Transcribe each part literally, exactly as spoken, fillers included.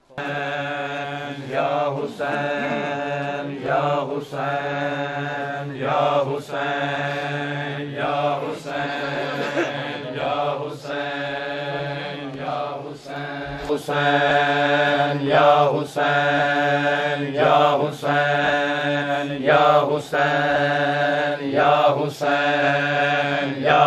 या हुसैन या हुसैन या हुसैन या हुसैन या हुसैन या हुसैन हुसैन या हुसैन या हुसैन या हुसैन या हुसैन या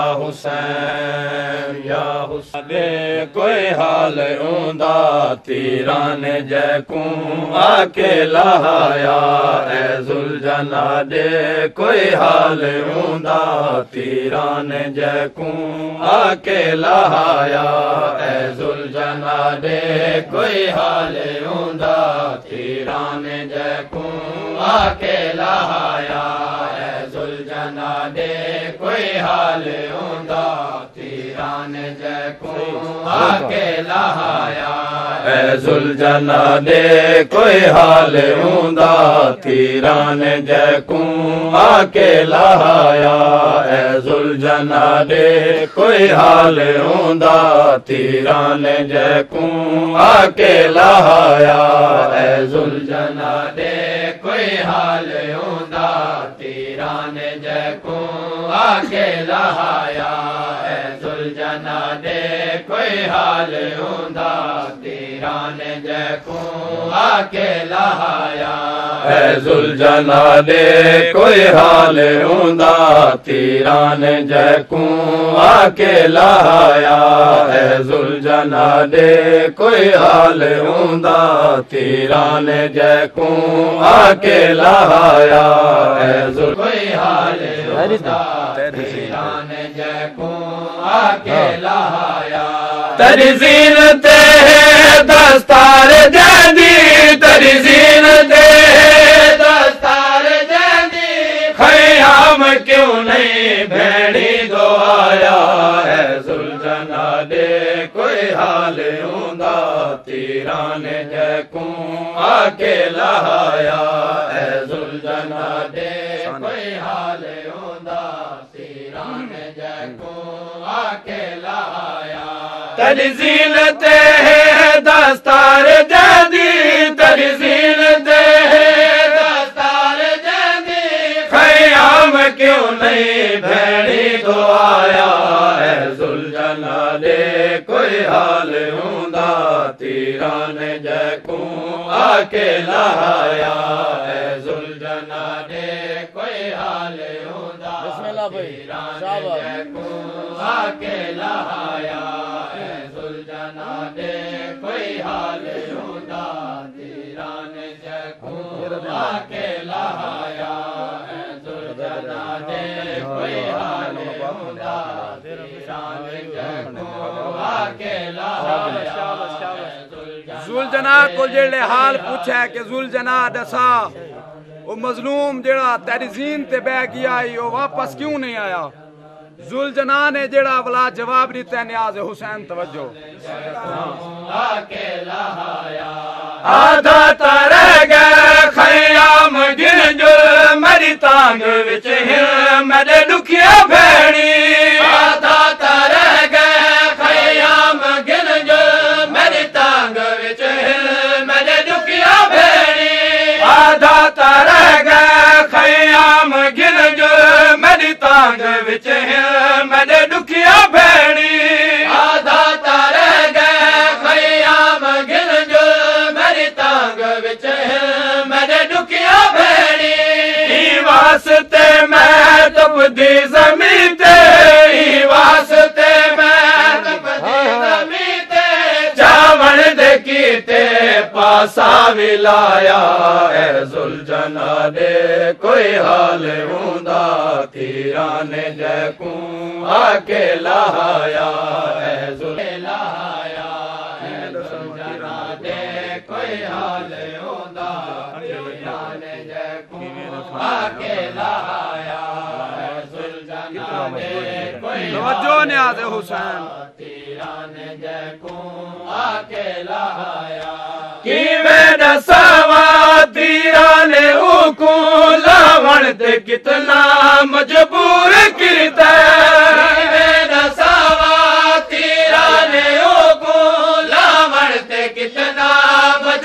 हुसैन या हुसैन दे कोई हाल ऊंदा तीरान जैकू आके लहाया ए जुलजना दे कोई हाल ऊंदा तीरान जैकू आके लहाया ए जुलजना दे कोई हाल ऊंदा तीरान जैकू आके लहाया ए जुलजना दे कोई हाल ऊंदा तीरान जैकू आके लहाया ए जुलजना दे कोई हाल ऊंदा तीरान जैकू आके लहाया ए जुलजना दे कोई हाल ऊंदा तीरान जैकू आके लहाया ए जुलजना दे कोई हाल ऊंदा तीरान जैकू आके लहाया ए जुलजना दे कोई हाल ऊंदा तीरान जैकू आके लहाया ए जुलजना दे कोई हाल ऊंदा तीरान जैकू आके लहाया ए जुलजना दे कोई हाल ऊंदा तीरान जैकू आके लहाया ए जुल कोई हाल ऊंदा तीरान जैकू आके लहाया तेरी ज़ीनते दस्तार जदी तेरी ज़ीनते दस्तार जदी ख़याम क्यों नहीं भेड़ी दो आया है जुलजना दे कोई हाल ऊंदा तीरान जैकू आके लहाया है जुलजना दे कोई हाल ऊंदा तीरान जैकू आके लहाया तेरी ज़ीनते दस्तार जदी तेरी ज़ीनते दस्तार जदी ख़याम क्यों नहीं भेड़ी दो आया है जुलजना दे कोई हाल ऊंदा तीरान जैकू आके लहाया है जुलजना दे कोई हाल ऊंदा तीरान जैकू आके लहाया जुलजना दे कोई हाल ऊंदा तीरान जैकू आके लहाया जुलजना दे कोई हाल ऊंदा तीरान जैकू आके लहाया जुलजना को जेड़े हाल पूछा कि जुलजना दसा वो मजलूम जेड़ा तेरी ज़ीन ते बह गया वो वापस क्यों नहीं आया जुलजना ने जेड़ा वाला जवाब दिता न्याज हुसैन तवज्जो आके लहाया आधा तर गए ख़याम गिन जो मेरी तांग विच हिल मेरे दुखिया भेड़ी आधा तर गए ख़याम गिन जो मेरी तांग विच हिल मेरे दुखिया भेड़ी आधा तर गए ख़याम गिन जो मेरी तांग विच हिल मेरे दुखिया भेड़ी आधा तर गए ख़याम गिन जो मेरी तांग विच हिल मेरे दुखिया भेड़ी वास्ते मैं तपदी ज़मी ते वास्ते मैं तपदी ज़मी ते चावण दे कीते पासा विलाया ए जुलजना दे कोई हाल ऊंदा तीरान जैकू आके लहाया ए जुलजना जुलजना दे कोई हाल ऊंदा तीरान जैकू आके लहाया जुलजना दे कोई तवज्जो न्याज़ हुसैन तीरान जैकू आके लहाया किवें दसावा तीरान ऊकू लावण ते कितना मजबूर किरता किवें दसावा तीरान ऊकू लावण ते कितना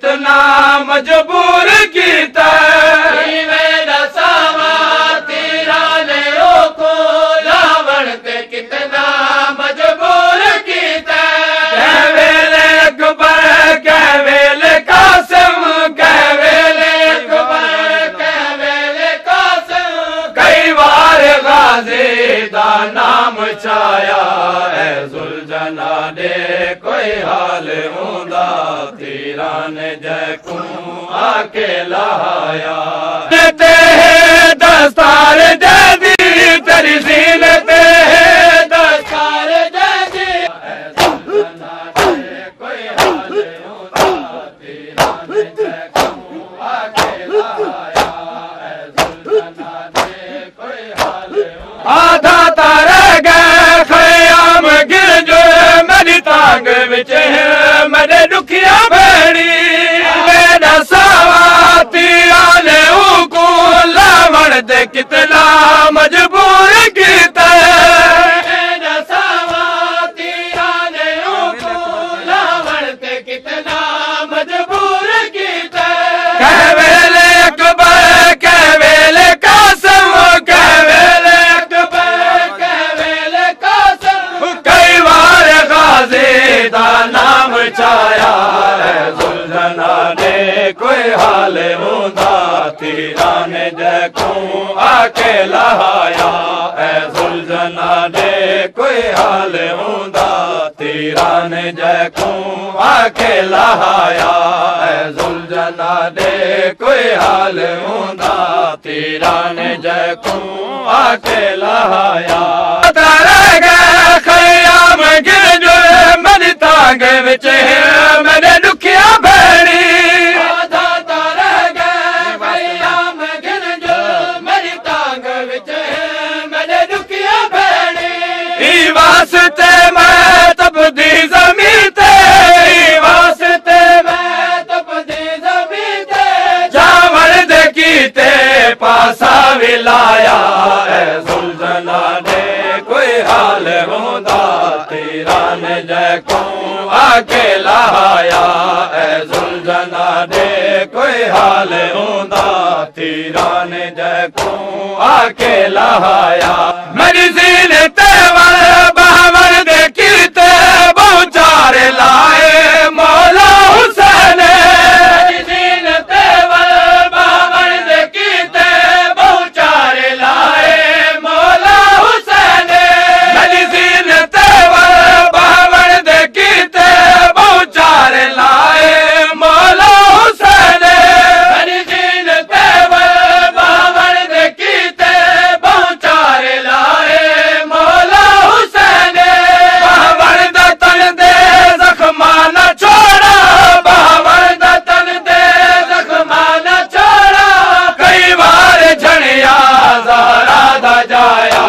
कितना मजबूर कीता मेरा सावा तेरा ने को लावण ते कितना मजबूर कीता कह वेले अकबर कह वेले कासिम कह वेले अकबर कह वेले कासिम कई बार गाजी दा नाम चाया है जुलझना दे कोई हाल होंदा तेरा ने जैकू आके लाया ते दस्तार जदी तेरी ज़ीनत है दस्तार जदी जुलझना दे कोई हाल होंदा तेरा ने जैकू आके लाया है जुलझना दे कोई हाल आधा तारा गए खयाम गिर जो मेरी तांग विच है मेरे दुखिया भेड़ी मेरा सावा तीरा ने उको लावण दे कितना मजबूर कीता मेरा सावा तीरा ने उको लावण दे कितना मजबूर कीता कह वेले अकबर कह वेले कासिम कह वेले नाम चाया है जुलझना दे कोई हाल होंदा तेरा ने जैकू आके लाया है जुलझना दे कोई हाल होंदा तेरा ने जैकू आके लाया है जुलझना दे कोई हाल होंदा तेरा ने जैकू आके लाया तारा गए खयाम गिर जो मेरी तांग विच है मेरे दुखिया भेड़ी आधा तारा गए खयाम गिर जो मेरी तांग विच है मेरे दुखिया भेड़ी ई वास्ते मैं तपदी ज़मीन ते ई वास्ते मैं तपदी ज़मीन ते जावण दे कीते पासा विलाया है जुलझना दे कोई हाल होंदा तेरा ने जैकू आके लाया है जुलझना दे कोई हाल होंदा तेरा ने जैकू आके लाया मेरी ज़ीनत वल बावन दे कीते बहु चारे लाए मौला हुसैन मेरी ज़ीनत वल बावन दे कीते बहु चारे लाए मौला हुसैन मेरी ज़ीनत वल बावन दे कीते बहु चारे लाए मौला हुसैन मेरी ज़ीनत वल बावन दे कीते बहु चारे लाए मौला हुसैन बावन दा तन दे ज़ख्मा न छोड़ा बावन दा तन दे ज़ख्मा न छोड़ा कई बार झड़िया ज़हरा दा जाया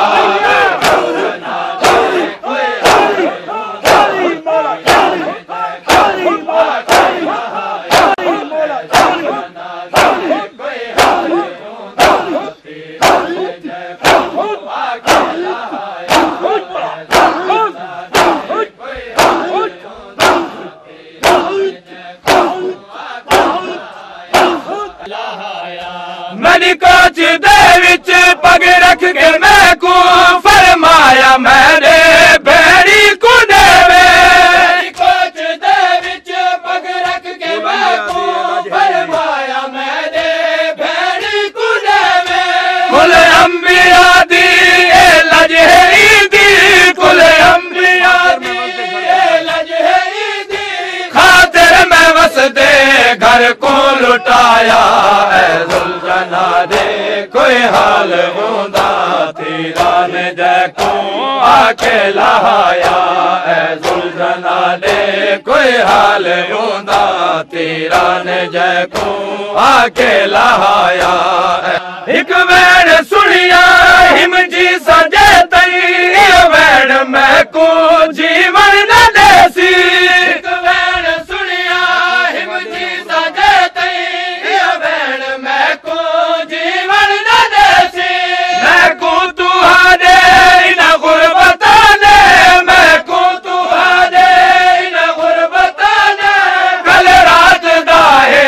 मेरी कोच दे विच पग रख के मैं को फरमाया मेरे भेड़ी को देवे मेरी कोच दे विच पग रख के मैं को फरमाया मेरे भेड़ी को देवे कुल अंबिया दी ए लजहरी दी कुल अंबिया दी ए लजहरी दी खातिर मैं वस दे घर को लुटाया है जुलझना दे कोई हाल होंदा तेरा ने जैकू आके लाया है जुलझना दे कोई हाल होंदा तेरा ने जैकू आके लाया है एक वेड़ सुनिया हिम जी सजे तई वेड़ मैं को जीवन न देसी एक वेड़ सुनिया हिम जी सजे तई वेड़ मैं को जीवन न देसी मैं को तुहारे इन गुरबता ने मैं को तुहारे इन गुरबता ने कल रात दा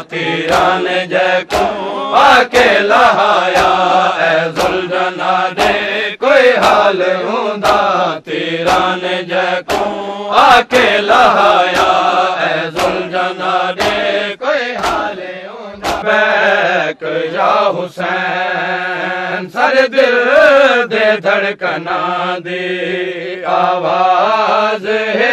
तीरां ने जैको आके लहाया ऐ जुल्जना दे कोई हाल हुंदा तीरां ने जैको आके लहाया ऐ जुल्जना दे कोई हाल हुंदा बैक या हुसैन सर दिल दे धड़कना दी आवाज है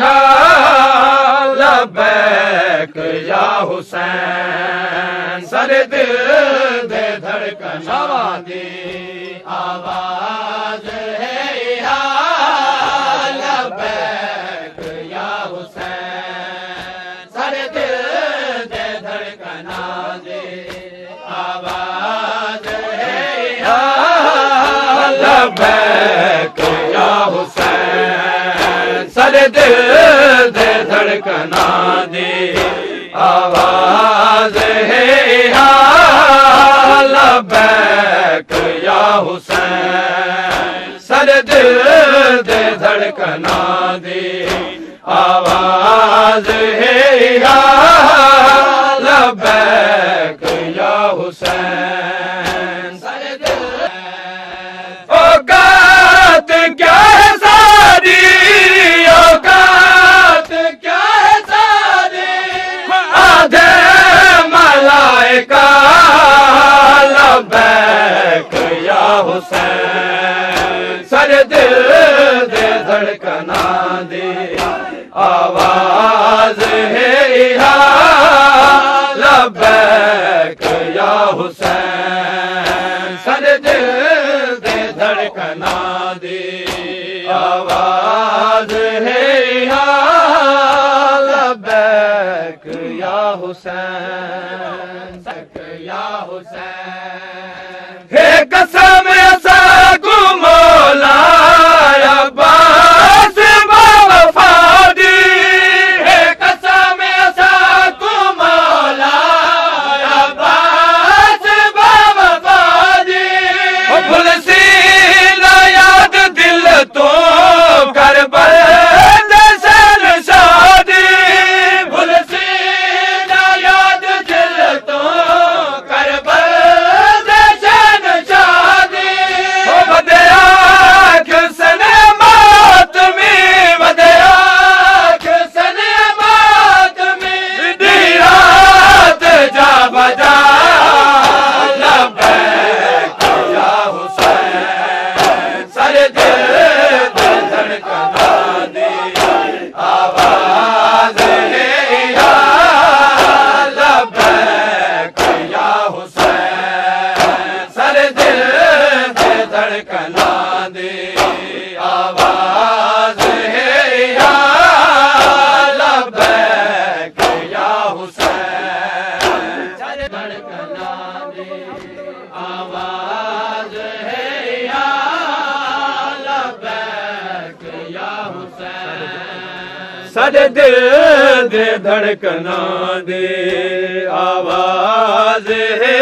लब्बैक या हुसैन सर दिल दे धड़कना दी आवाज है लब्बैक या हुसैन सर दिल दे धड़कना दी आवाज है लब्बैक या हुसैन सर दिल दे धड़कना दे आवाज है लब्बैक या हुसैन सर दिल दे धड़कना दे आवाज है लब्बैक या हुसैन सर दिल औकात क्या है सारी औकात क्या है सारी आधे मलाइका लब्बैक या हुसैन सर दिल दे धड़कना दे आवाज है लब्बैक या हुसैन सर दिल दे धड़कना दे आवाज है लब्बैक या हुसैन सक या हुसैन हे कसम ऐसा गुमोला अब्बास बावफादी हे कसम ऐसा गुमोला अब्बास बावफादी भूल सी ना याद दिल तो करबल दशन शादी भूल सी ना याद दिल तो करबल दशन शादी ओ बदया किसन मातमी बदया किसन मातमी दीरात जा बजा लब्बैक या हुसैन सर दिल दे धड़कना दे आवाज है लब्बैक या हुसैन सर दिल दे धड़कना दे आवाज है लब्बैक या हुसैन सर धड़कना दे आवाज है लब्बैक या हुसैन सर दिल दे धड़कना दे आवाज है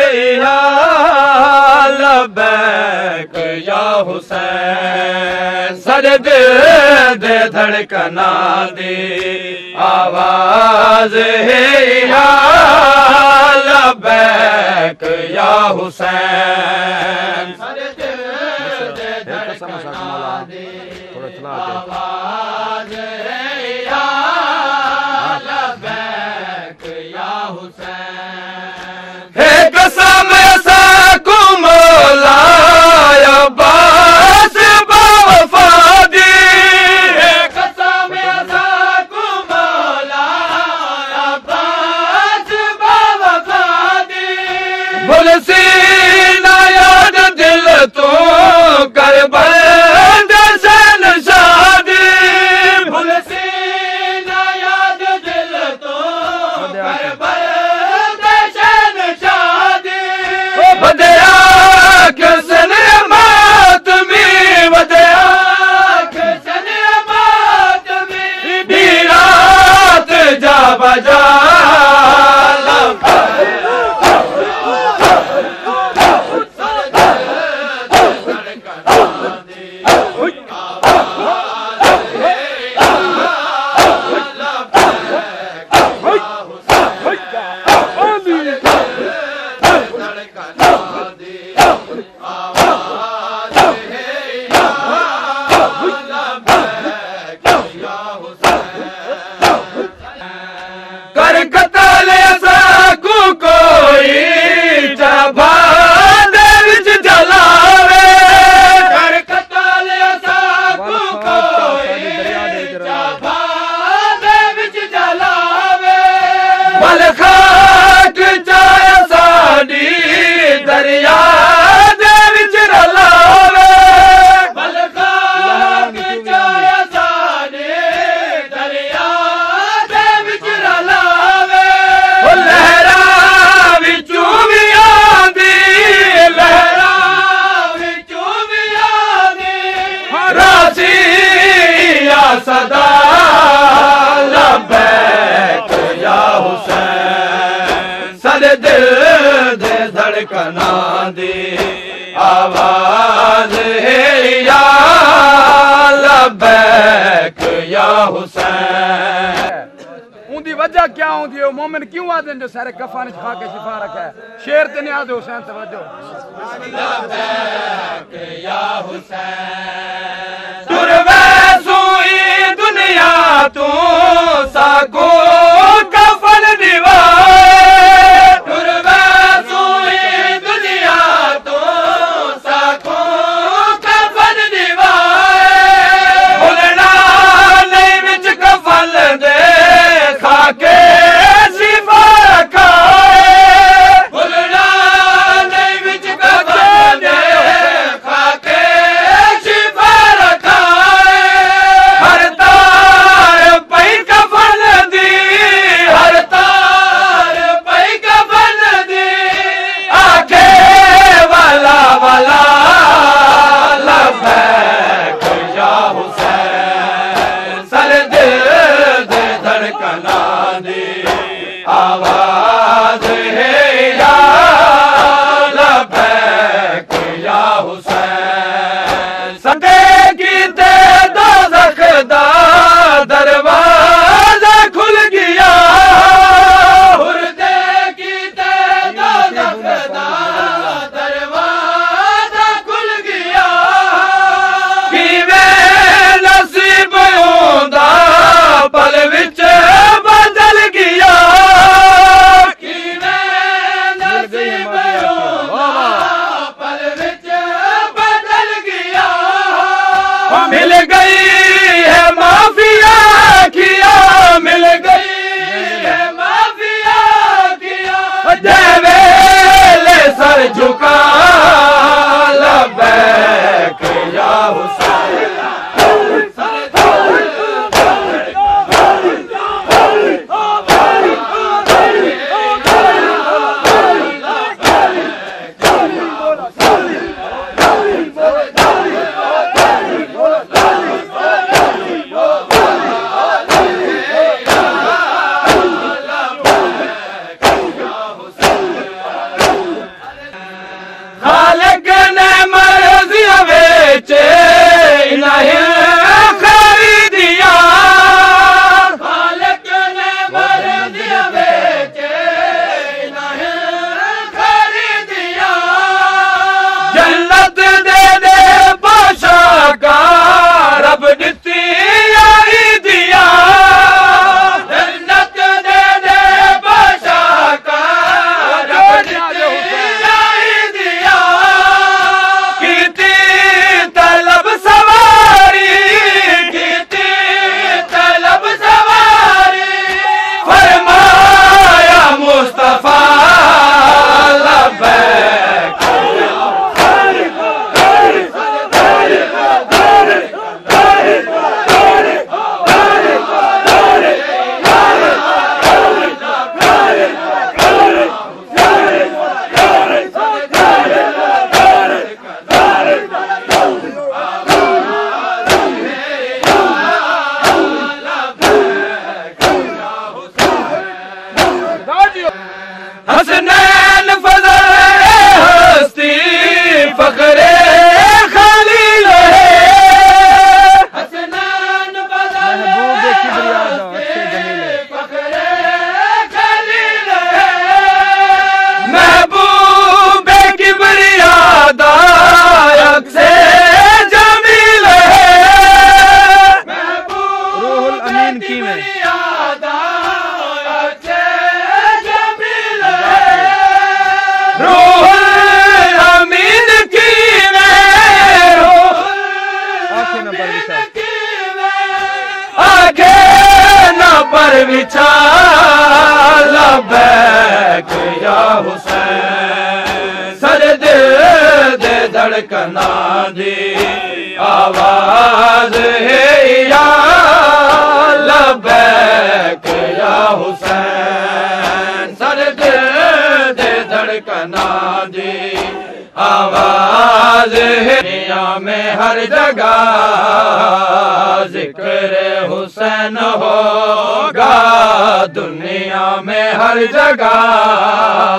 लब्बैक या हुसैन सर दिल दे धड़कना दे आवाज है लब्बैक या हुसैन सर दिल दे धड़कना दे आवाज है लब्बैक या हुसैन हे कसम ऐसा कुमोला अब्बास बावफादी हे कसम ऐसा कुमोला अब्बास बावफादी भूल सी ना याद दिल तो करबल दशन शादी भूल सी ना याद दिल तो करबल दशन शादी बदया किसन मातमी बदया किसन मातमी दीरात जा बजा सारे दिल दे धड़कना दी आवाज है या लब्बैक या हुसैन। उनकी वजह क्या होती है? मोमिन क्यों आते हैं जो सारे कफन खा के शिफा रखा है? शेर ते नहीं आते हुसैन तवज्जो। लब्बैक या हुसैन तुरवे सुई दुनिया तू साको कफन दीवार तुरवे सुई दुनिया तू साको कफन दीवार भुलना नहीं विच कफन दे खाके शिफा रखाए भुलना नहीं विच कफन दे खाके शिफा रखाए हर तार पई कफन दी हर तार पई कफन दी आखे वाला वाला लब्बैक या हुसैन सर दिल दे धड़कना दी आवाज है या लब्बैक या हुसैन सदे की ते दोज़ख दा दरवाजा खुल गया हुरदे की ते दोज़ख दा दरवाजा खुल गया किवें नसीब होंदा पल विच बदल गया किवें नसीब होंदा पल विच बदल गया मिल गई है माफिया किया मिल गई है माफिया किया जय वेले सर झुका लब्बैक या हुसैन खालिक ने मर्ज़िया वेचे नहीं खरीदिया खालिक ने मर्ज़िया वेचे नहीं खरीदिया जन्नत दे दे बादशाह का रब दिती आई दिया जन्नत दे दे बादशाह का रब दिती आई दिया कीती तलब सवारी कीती तलब सवारी फरमाया मुस्तफा लब्बैक हसनैन फज़ल हस्ती फखरे खलील है हसनैन फज़ल हस्ती फखरे खलील है महबूब किबरिया दा अक्से जमील है महबूब किबरिया दा अक्से जमील है रूहुल अमीन की में रूहुल अमीन की में आंखें न पर बिछा लब्बैक या हुसैन सर दिल दे धड़कना दी आवाज है या लब्बैक या हुसैन सर दिल दे धड़कना दी आवाज है दुनिया में हर जगह जिक्र हुसैन होगा दुनिया में हर जगह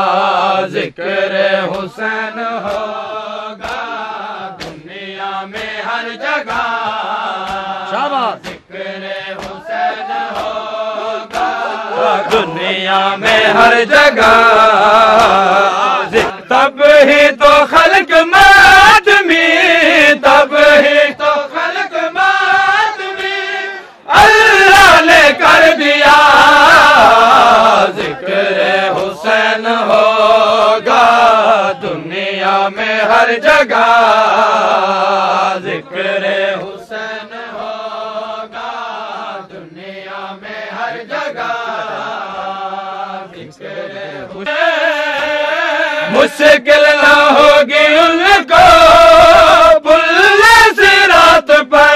दुनिया में हर जगह। तब ही तो खल्क मातमी, तब ही तो खल्क मातमी अल्लाह ने कर दिया। जिक्र हुसैन होगा दुनिया में हर जगह। जिक्र हुसैन होगा दुनिया में हर जगह। मुश्किल ना होगी उनको बुल्ले सिरात पर,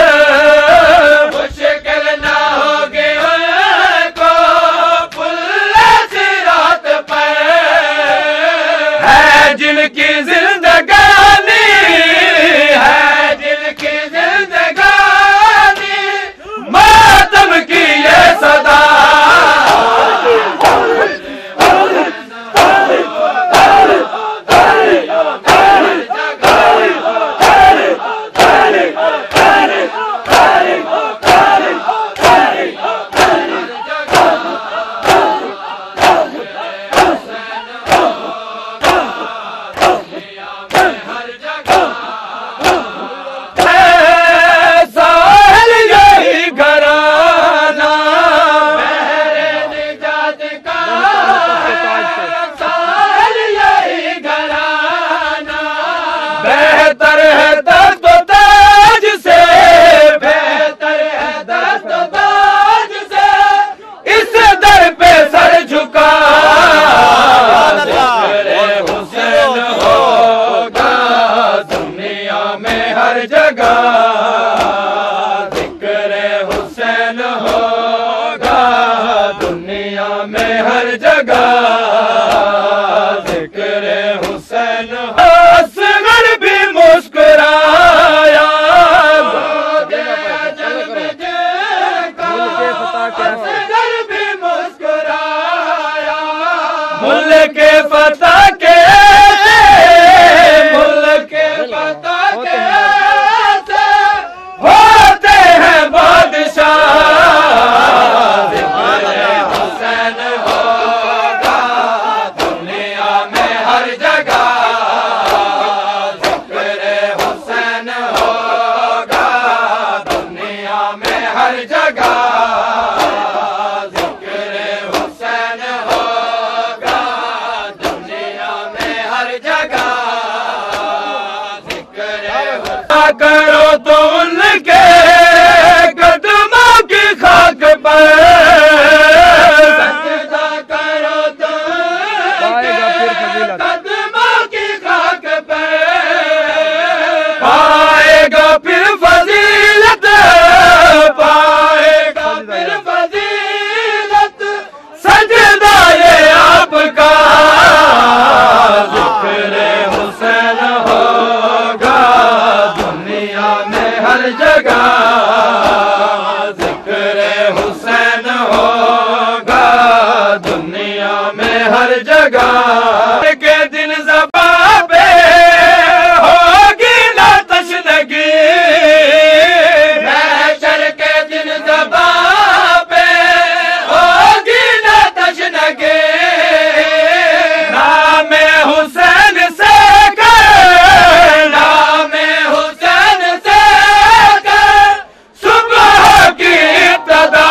मुश्किल ना होगी उनको बुल्ले सिरात पर। है जिनकी जिंदगानी, है जिनकी जिंदगानी मातम की ये सदा। बेहतर है दर्द ताज से, बेहतर है दर्द ताज से इस दर पे सर झुका। जिक्र हुसैन होगा दुनिया में हर जगह। जिक्र हुसैन होगा दुनिया में हर जगह। जिक्र हुसैन असगर भी मुस्कुराया, असगर भी मुस्कुराया। मुल्क के फतह के, मुल्क के फतह के होते हैं बादशाह। जिक्र हुसैन होगा दुनिया में हर जगह। जिक्र हुसैन होगा दुनिया में हर जगह। जिक्र हुसैन होगा दुनिया में हर जगह। जिक्र करो तो उनके कदमों की खाक पर, सजदा करो तो उनके कदमों की खाक पर। पाएगा फिर फजीलत, पाएगा फिर फजीलत सजदा ये आपका। जिक्र हुसैन होगा दुनिया में हर जगह। जिक्र हुसैन होगा दुनिया में हर जगह। के दिन ज़बां पे होगी ना तशनगी, महशर के दिन ज़बां पे होगी ना तशनगी। नामे हुसैन से कर, नामे हुसैन से कर सुबह की इब्तिदा।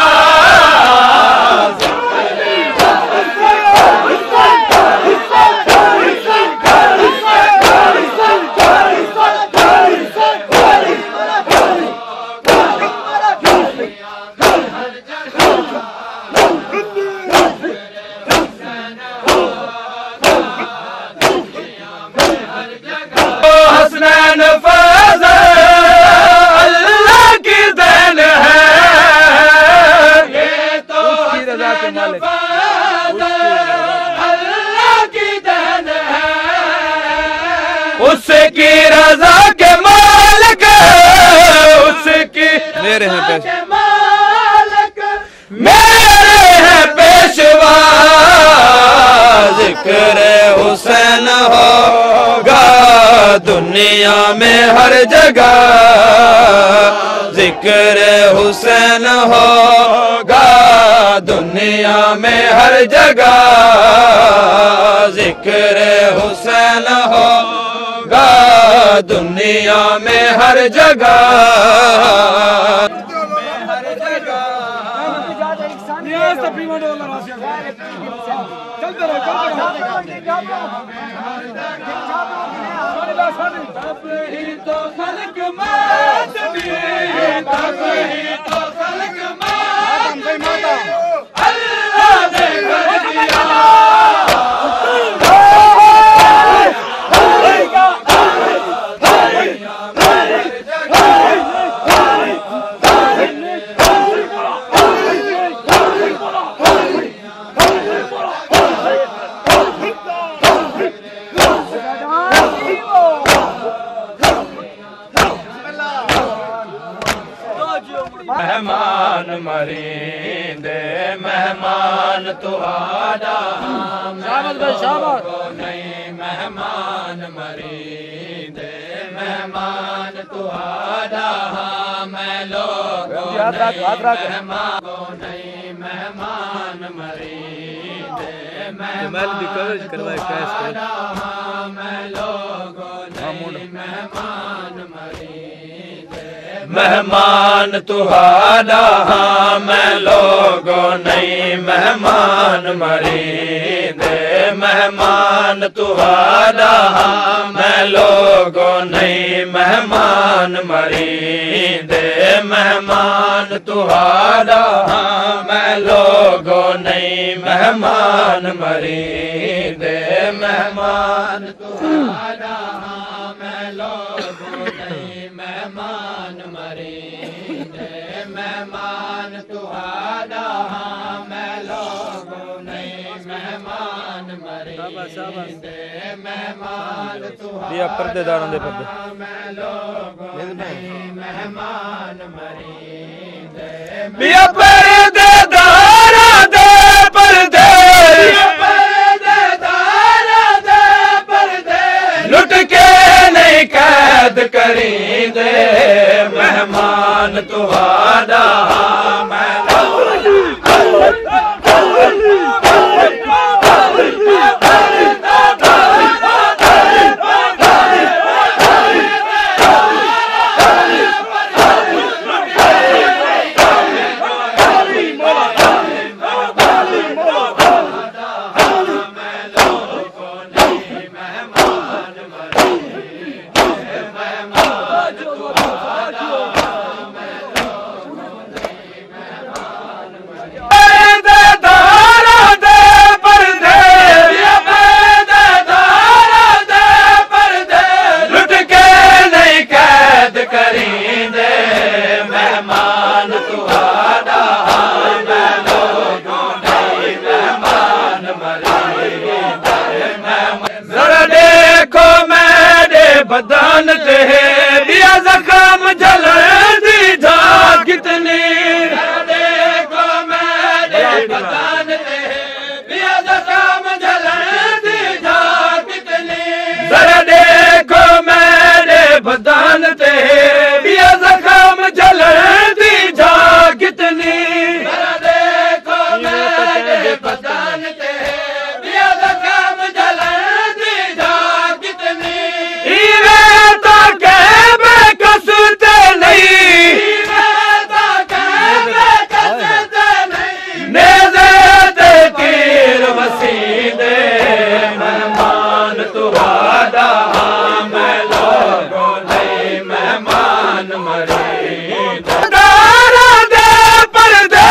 हसनैन फजल अल्लाह की देन है, ये तो हसनैन फजल अल्लाह की देन है। उसकी रजा के मालिक, उसकी मेरे हैं पैसे मालिक मेरे हैं पेशवा। जिक्र हुसैन होगा दुनिया में हर जगह। जिक्र हुसैन होगा दुनिया दुनिया में हर जगह जिक्र हुसैन होगा, दुनिया में हर जगह तो खल्क मात भी तब ही तो खल्क मात अल्लाह ने कर दिया। मेहमान मरींदे मेहमान तुहारा नहीं, मेहमान मरींदे मेहमान तुहारा मैं लोग मेहमान नहीं, मेहमान मरींदे मेहमान तुहारा मैं लोग नहीं, मेहमान मरींदे मेहमान तुहारा मैं लोगों नहीं, मेहमान मरींदे मेहमान तुहारा मैं लोगों नहीं, मेहमान मरींदे मेहमान तुहारा मैं लोगों नहीं, मेहमान मरींदे मेहमान तुहारा मैं लोगों नहीं, मेहमान मरींदे मेहमान तुहारा मैं लोगों नहीं, मेहमान मरींदे मेहमान तुहारा पर्देदारों दे पर्दे मैं लोगों नहीं, मेहमान मरींदे बिया पर्देदारों दे पर्दे लुट के नहीं कैद करींदे मेहमान तुहारा मैं बदन ते दिया जख्म जलन दी झाग कितनी, देखो मेरे बदन ते दिया जख्म जलन दी झाग कितनी, जरा देखो मेरे बदन ते दिया जख्म जलन दी झाग कितनी, जरा देखो मेरे बदन ते दिया जख्म जलन दी झाग कितनी, मेहमान तुहारा मैं लोगों नहीं, मेहमान मरींदे दारा दे पर्दे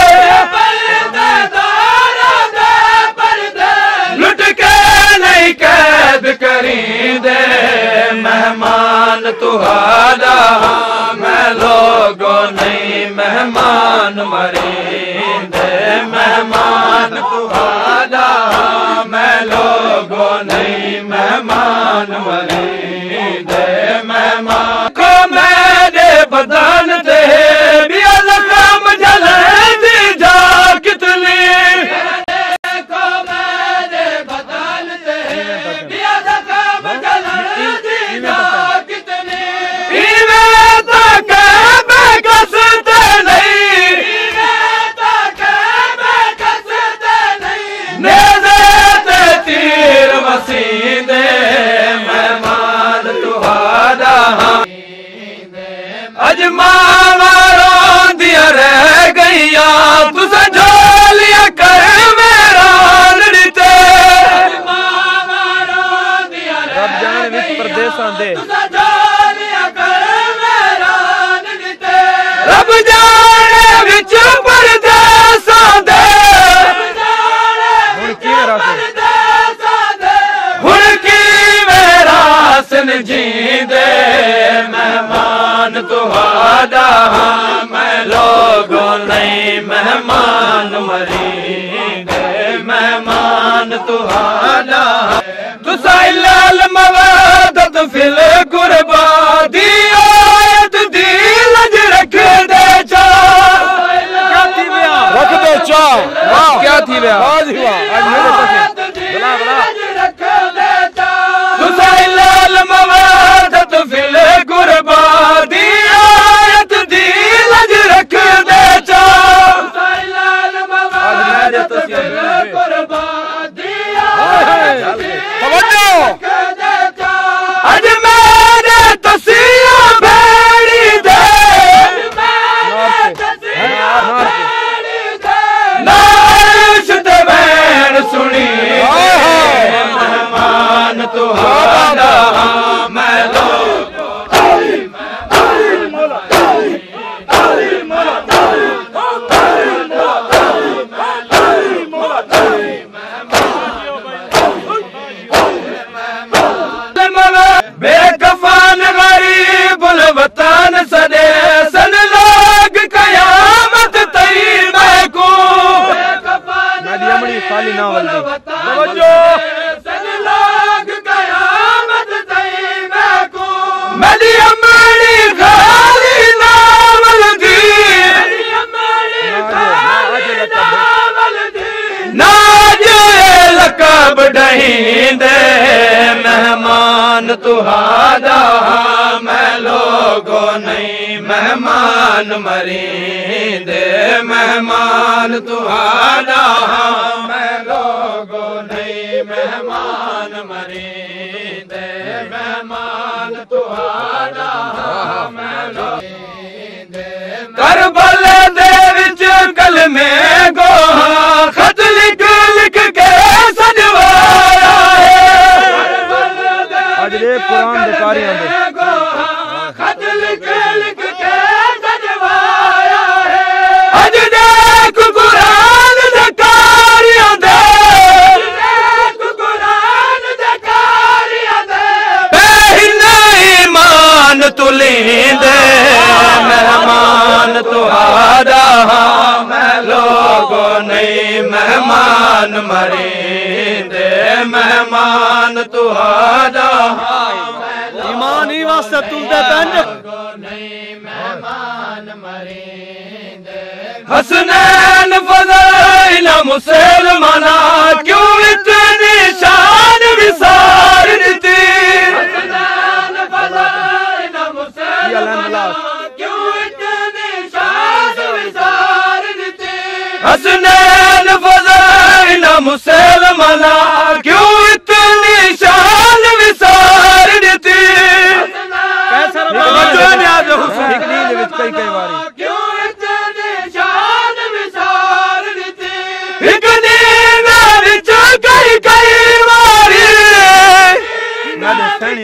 लुट के नहीं कैद करींदे मेहमान तुहारा मैं लोगों नहीं, मेहमान मरींदे मेहमान तुहारा मैं लोगों नहीं, मेहमान मरींदे मेहमान को मेरे बदन दे बिया जख्म जलन दी झाग कितनी, को मेरे बदन दे बिया जख्म जलन दी झाग कितनी, इवें तक मैं कसते नहीं, इवें तक मैं मावा रोंदियां रह गईया तुसा झोलिया कर मेरा लड़ते मावा रोंदियां रब जाने विच परदेसां दे रब जाने विच परदेसां दे हुण की हुण की मेरा सन जींदे मेहमान तुहाडा मैं लोगों नहीं मेहमान मरींदे मेहमान तुहाडा तुसा इल्लल मवादत फिल गुरबा दी आयत दी लज रख दे चा रख दे चा वाह क्या थी वे वाह जी वाह आज मेरे पास बला बला तुसा इल्लल मवादत फिल गुरबा दी आयत दी लज रख दे चा तुसा इल्लल मवादत फिल गुरबा दी आयत तवज्जो आज मेरे तसिया बेड़ी दे नाश ते बैन सुनी मेहमान तुहाडा मैं बेकफान गरीब वतन सदे सन लोग कयामत तई महकू खाली ना सन लोग कयामत तई महकू मेरी अमड़ी खाली ना वल्दी नाज लकब डहींदे मेहमान तुहाडा मैं लोगों नहीं मेहमान मरींदे मेहमान तुहाडा मैं लोगों नहीं मेहमान मरींदे मेहमान तुहाडा मैं लोगों करबला दे विच कलमे गोहा खत लिख लिख के सजवाया है अजरे कुरान दिकारियां दे खत लिख लिख के सजवाया है अजरे कुरान दिकारियां दे कुरान दिकारियां दे बेहिना ईमान तुलींदे मेहमान तुहाडा मैं लोगों नहीं मेहमान मरींदे मेहमान तुहाडा ईमान ही वास्ते तुलते पंज मेहमान मरींदे हसनैन फज़ैल मुसलमाना क्यों इतनी शान विसार दी हसनैन फज़ैल मुसलमाना क्यों इतनी शान विसार दी हसनैन फज़ैल मुसलमाना क्यों इतनी शान विसार दी कैसा कई कई बारी क्यों इतनी शान विसार दी एक नींद विच कई कई बारी मेरे सैनी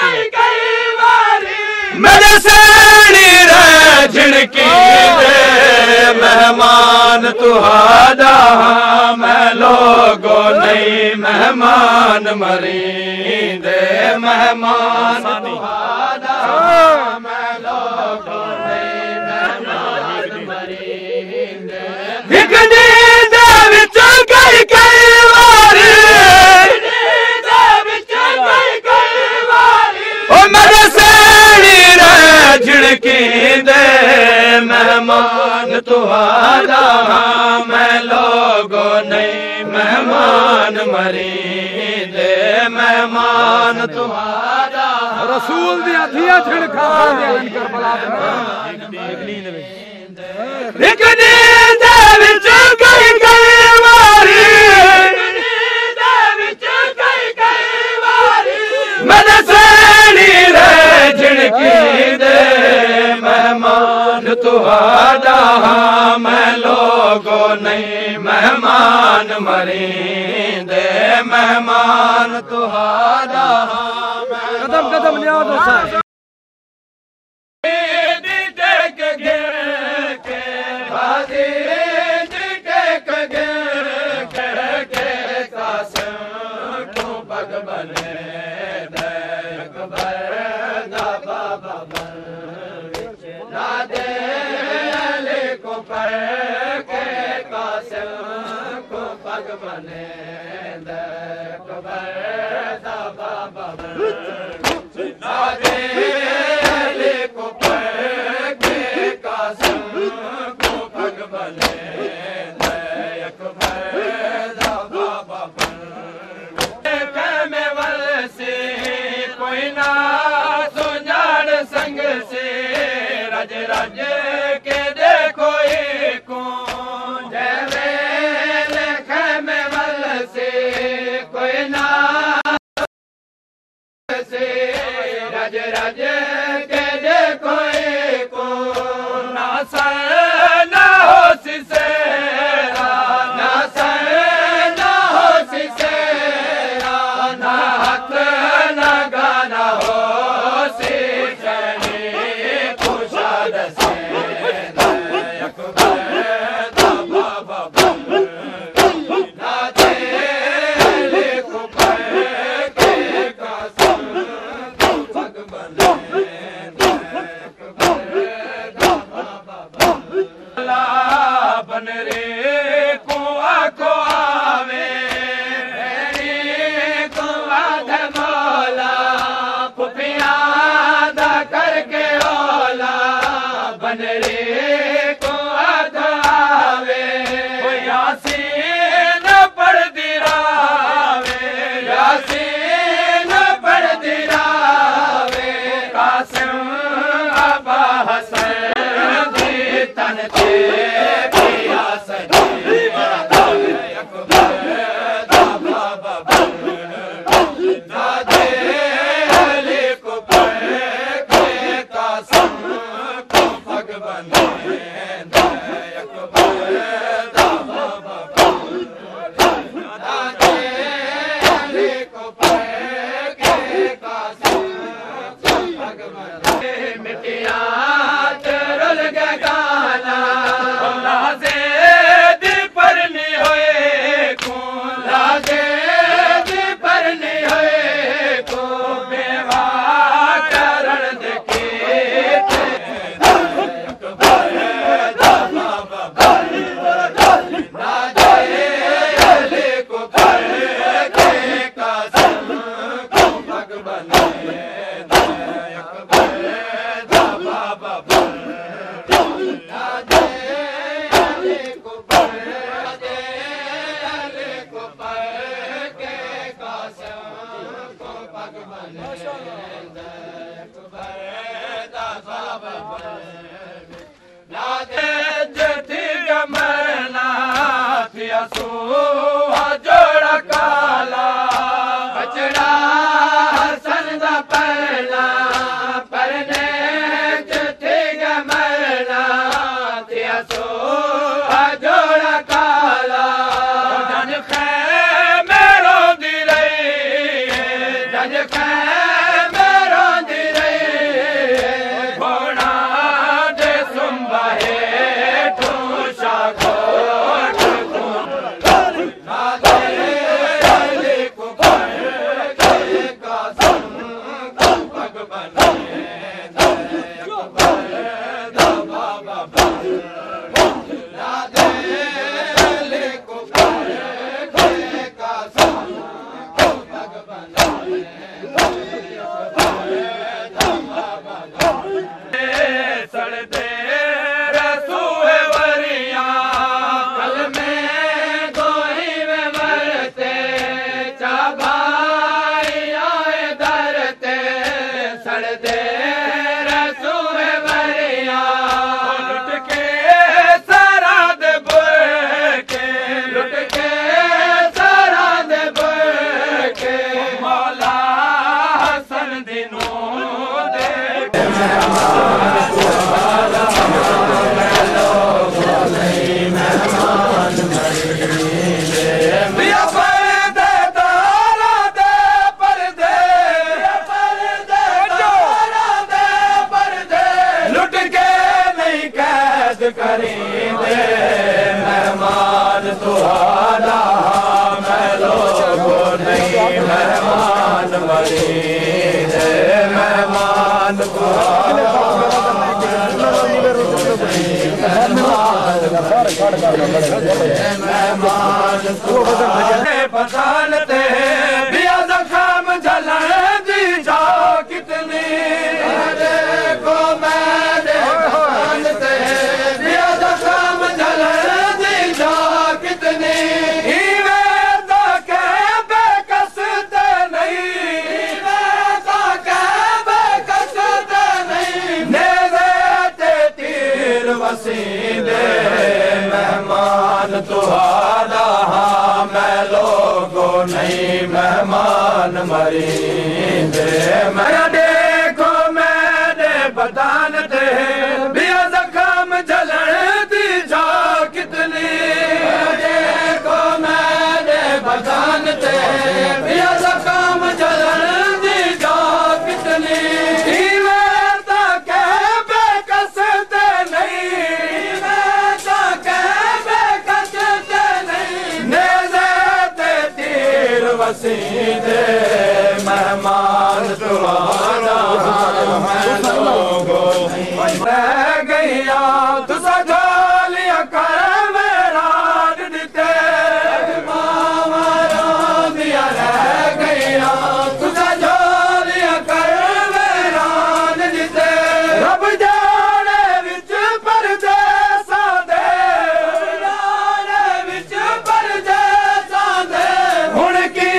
रह झिड़की दे मेहमान तुहाडा मैं लोगों नहीं मेहमान मरींदे मेहमान तुहाडा मैं लोगों नहीं मेहमान मरींदे एक नींद विच कई कई बारी नींद विच कई कई बारी ओ मेरे सैनी रह झिड़की दे मेहमान तुहाडा मैं लोगों नहीं मेहमान मरींदे मेहमान तुहाडा रसूल दी अखियां छिड़का दे करबला एक नींद विच कई कई बारी नींद विच कई कई बारी मेरे सैनी रह झिड़की दे मेहमान तुहाडा हाँ मैं लोगो नहीं मेहमान मरींदे मेहमान तुहाडा हाँ कदम कदम लिया दो साहब रज रज के देखो को में वल से कोई ना से रज रज के देखो को ना सर ना हो सिसेरा ना सर ना हो सिसेरा ना हाथ ना गाना हो बन रे कुआ को आवे को आध मौला पुपिया दा करके ओला बन रे को आध आवे यासीन पढ़ दिरावे यासीन पढ़ दिरावे कासिम अबा हसन दी तन ते जोड़ा काला बचड़ा हसन दा पहला परने चिट्ठी मरना थिया सो जोड़ा काला जन खे मेरो दी रही जन खे मेरो दी रही घोड़ा दे सुम्बाहे ठूसा दिनों दे मेहमान मरीद मेहमान पसानते बिया जखाम जलन दी जा कितनी देखो मैंने पसानते बिया जखाम जलन दी जा कितनी हीवे तो के बेकसते नहीं हीवे तो के बेकसते नहीं नेज़े ते तीर वसीदे मेहमान तुहारा हाँ मैं लोगो नहीं मेहमान मरीदे मेरा देखो मैंने बदान दे बिया जख्म जलन दी जा कितनी देखो मैंने बदान दे बिया जख्म जलन दी जा कितनी वसीदे मेहमान तुम्हारा मैं लोगो रह गईया तुसा झोलिया कर मेरा दिते मारा दिया रह गईया तुसा झोलिया कर मेरा दिते रब जाने विच परदेसा दे जाने विच परदेसा दे हुण की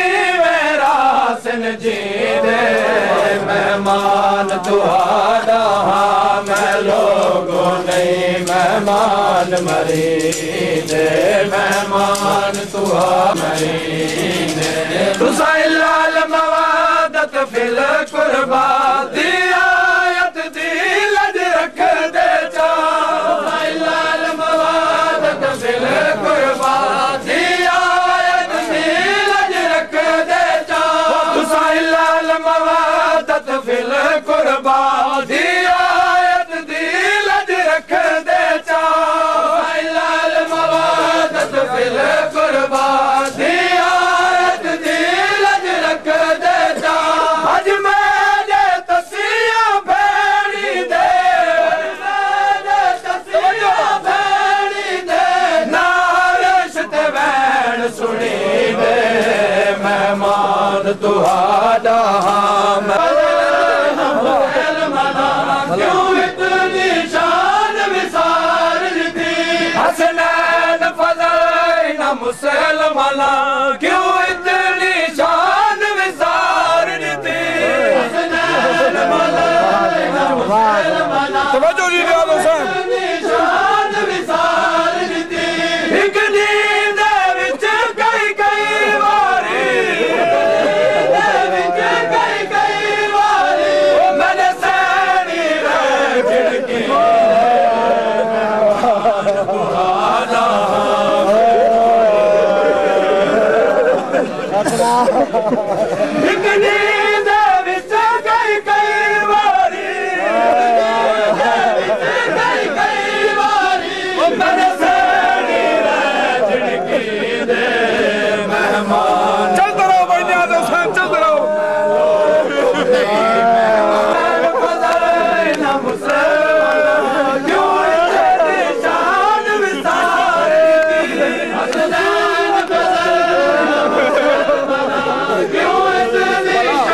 जी दे मेहमान तुहारा हाँ मैं लोगो नहीं मेहमान मरीदे मेहमान तुहारा मरीदे तुसा लाल मवादत फिल कुर्बा दी आयत दी लज रख दे चा लाल मवादत फिल कुर्बा दी आयत दी लज रख दे चा लाल मवादत फिल कुर्बा दी आयत दी लज रख दे चा लाल मवादत फिल कुर्बा दी आयत दी लज रख दे चा अज मेरे तसिया भेड़ी दे मेरे तसिया भेड़ी दे नारश ते वैन सुनी दे मेहमान तुहारा क्यों इतनी शान विसार थी हसनैन फज़ल न मुसलमाना क्यों इतनी शान विसार थी हसनैन फज़ल न मुसलमाना इतनी शान विसार थी एक नींद विच कई कई वारी एक नींद विच कई कई वारी कई कई वारी मेरे सैनी झिड़की दे मेहमान चलते रहो बनिया तो चलते रहो क्यों इतनी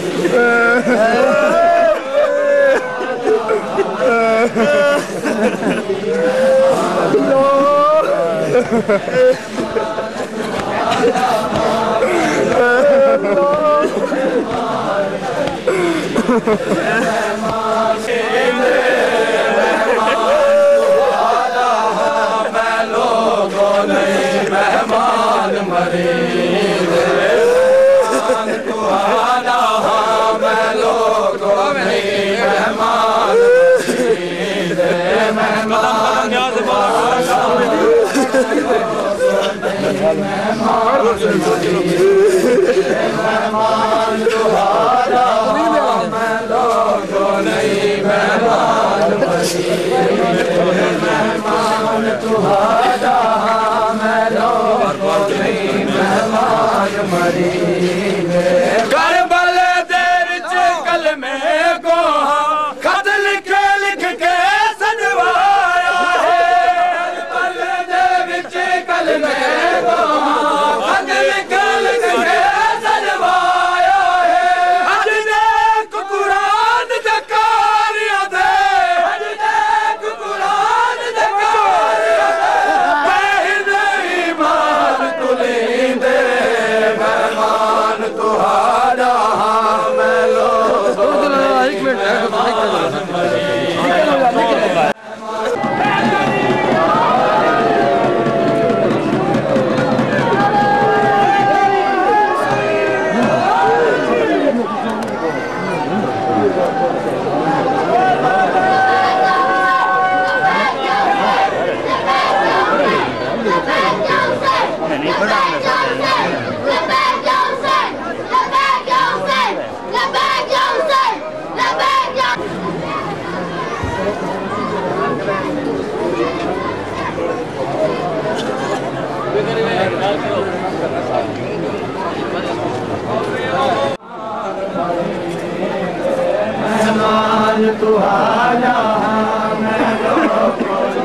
करबले दे विच कलमे को खत लिख लिख के सजवाया है। करबले दे विच कलमे को खत लिख लिख के सजवाया है। अज देख कुरान दे कारिया दे, अज देख कुरान दे कारिया दे, पहन ईमान तुलींदे मेहमान तुहारा मैं लोग एक मिनट मेहमान तुहारा मैं लोग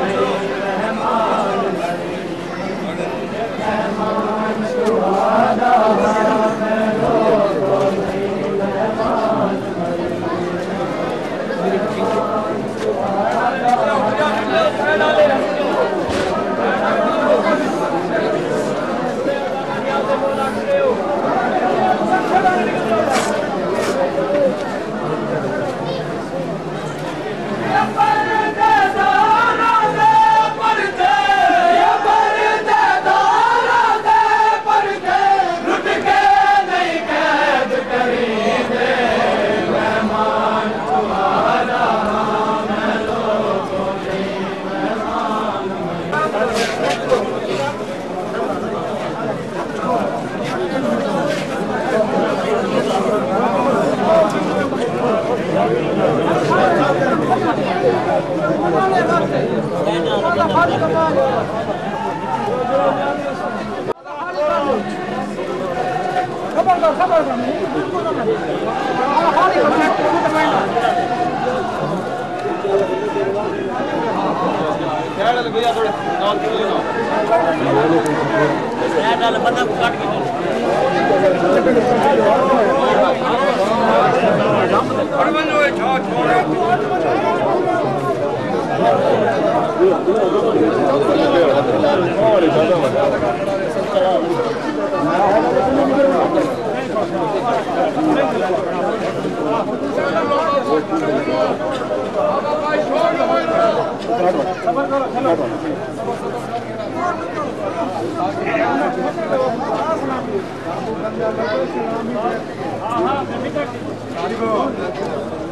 बंदा को काट के हाँ हाँ